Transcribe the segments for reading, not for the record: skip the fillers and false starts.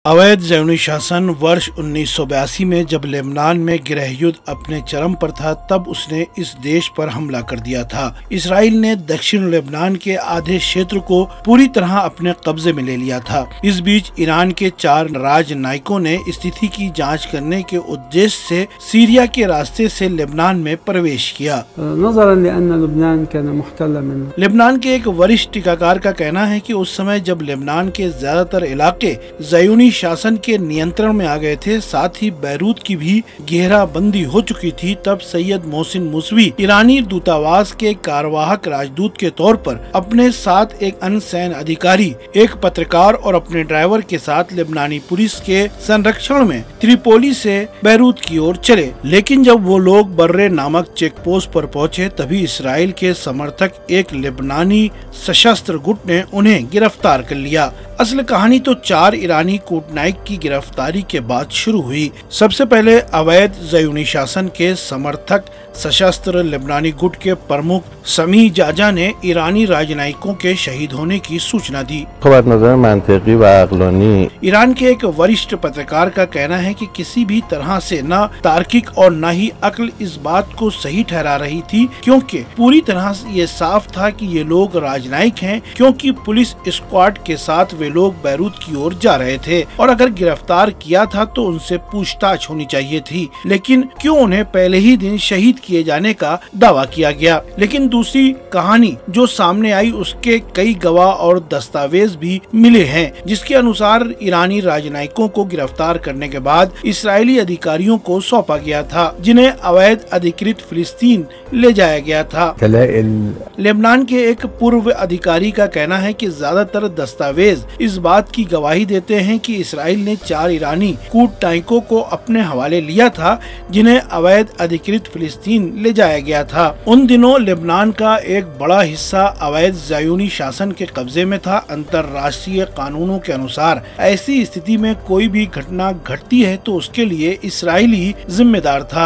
अवैध ज़ैयूनी शासन वर्ष 1982 में जब लेबनान में गृह युद्ध अपने चरम पर था, तब उसने इस देश पर हमला कर दिया था। इसराइल ने दक्षिण लेबनान के आधे क्षेत्र को पूरी तरह अपने कब्जे में ले लिया था। इस बीच ईरान के 4 राजनयिकों ने स्थिति की जांच करने के उद्देश्य से सीरिया के रास्ते से लेबनान में प्रवेश किया। लेबनान के एक वरिष्ठ टीकाकार का कहना है कि उस समय जब लेबनान के ज्यादातर इलाके ज़ैयूनी शासन के नियंत्रण में आ गए थे, साथ ही बैरूत की भी घेराबंदी हो चुकी थी, तब सैयद मोहसिन मूसवी ईरानी दूतावास के कार्यवाहक राजदूत के तौर पर अपने साथ एक अन्य सैन्य अधिकारी, एक पत्रकार और अपने ड्राइवर के साथ लेबनानी पुलिस के संरक्षण में त्रिपोली से बैरूत की ओर चले। लेकिन जब वो लोग बर्रे नामक चेक पोस्ट पर पहुंचे, तभी इसराइल के समर्थक एक लेबनानी सशस्त्र गुट ने उन्हें गिरफ्तार कर लिया। असल कहानी तो 4 ईरानी कूटनायक की गिरफ्तारी के बाद शुरू हुई। सबसे पहले अवैध ज़ैयूनी शासन के समर्थक सशस्त्र लेबनानी गुट के प्रमुख समी जाजा ने ईरानी राजनयिकों के शहीद होने की सूचना दी। ईरान के एक वरिष्ठ पत्रकार का कहना है कि किसी भी तरह से न तार्किक और न ही अक्ल इस बात को सही ठहरा रही थी, क्योंकि पूरी तरह से ये साफ था कि ये लोग राजनयिक हैं, क्योंकि पुलिस स्क्वाड के साथ वे लोग बैरूत की ओर जा रहे थे और अगर गिरफ्तार किया था तो उनसे पूछताछ होनी चाहिए थी। लेकिन क्यों उन्हें पहले ही दिन शहीद किए जाने का दावा किया गया। लेकिन दूसरी कहानी जो सामने आई, उसके कई गवाह और दस्तावेज भी मिले हैं, जिसके अनुसार ईरानी राजनयिकों को गिरफ्तार करने के बाद इसराइली अधिकारियों को सौंपा गया था, जिन्हें अवैध अधिकृत फिलिस्तीन ले जाया गया था। लेबनान के एक पूर्व अधिकारी का कहना है कि ज्यादातर दस्तावेज इस बात की गवाही देते हैं कि इसराइल ने 4 ईरानी कूटनायकों को अपने हवाले लिया था, जिन्हें अवैध अधिकृत फिलिस्तीन ले जाया गया था। उन दिनों लेबनान का एक बड़ा हिस्सा अवैध ज़ैयूनी शासन के कब्जे में था। अंतर्राष्ट्रीय कानूनों के अनुसार ऐसी स्थिति में कोई भी घटना घटती है तो उसके लिए इसराइली जिम्मेदार था।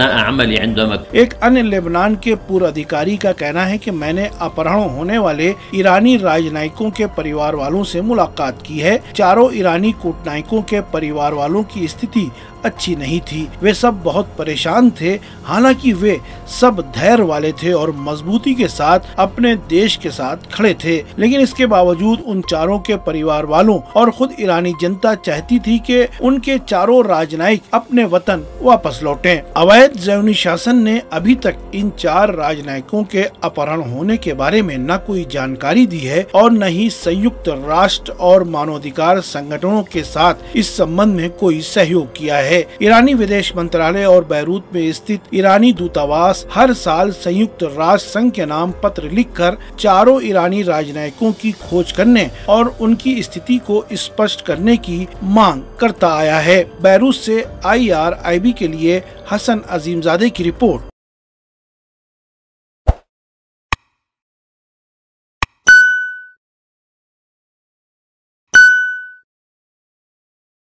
एक अन्य लेबनान के पूर्व अधिकारी का कहना है कि मैंने अपहरण होने वाले ईरानी राजनयिकों के परिवार वालों से मुलाकात की है। 4 ईरानी कूटनायकों के परिवार वालों की स्थिति अच्छी नहीं थी। वे सब बहुत परेशान थे। हालांकि वे सब धैर्य वाले थे और मजबूती के साथ अपने देश के साथ खड़े थे, लेकिन इसके बावजूद उन 4 के परिवार वालों और खुद ईरानी जनता चाहती थी कि उनके 4 राजनयिक अपने वतन वापस लौटें। अवैध ज़ैयूनी शासन ने अभी तक इन 4 राजनयिकों के अपहरण होने के बारे में न कोई जानकारी दी है और न ही संयुक्त राष्ट्र और मानवाधिकार संगठनों के साथ इस संबंध में कोई सहयोग किया है। ईरानी विदेश मंत्रालय और बैरूत में स्थित ईरानी दूतावास हर साल संयुक्त राष्ट्र संघ के नाम पत्र लिखकर 4 ईरानी राजनयिकों की खोज करने और उनकी स्थिति को स्पष्ट करने की मांग करता आया है। बैरूत से IRIB के लिए हसन अजीमजादे की रिपोर्ट।